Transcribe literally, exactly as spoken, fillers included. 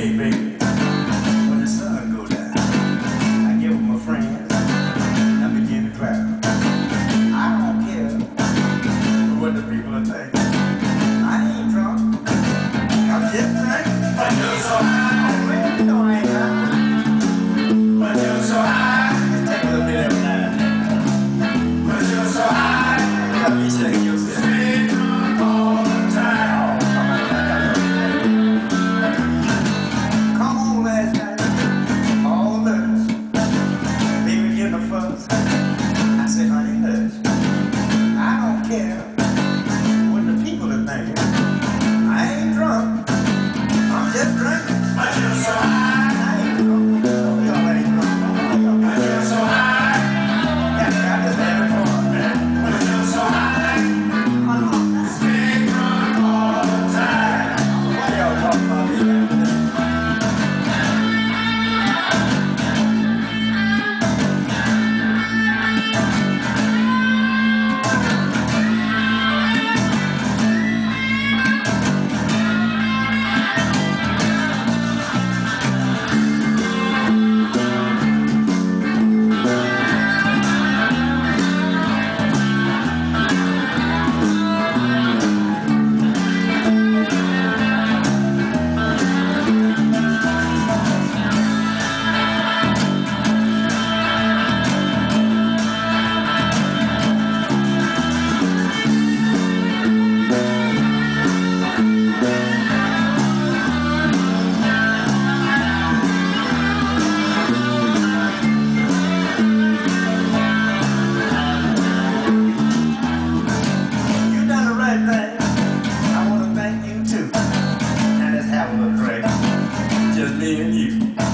day, baby, when the sun goes down, I get with my friends, I begin to cry. I don't care what the people are thinking. I ain't drunk, I'm just drinking. But you're so high, oh man, you know I ain't high. But you're so high, just take a little bit every now and then. But you're so high, you gotta be shaking yourself. Stay drunk all the time. Come on last night, all nervous, baby getting a fuss. I said, honey, hush. I don't care what the people are thinking. I ain't drunk, I'm just drinking. But you're so high, I ain't drunk. Y'all ain't drunk. But you're so high, yeah, I just having fun, man. But you're so high, stay drunk all the time. Why y'all talking about me like that? I want to thank you too. Now let's have a little drink. Just me and you.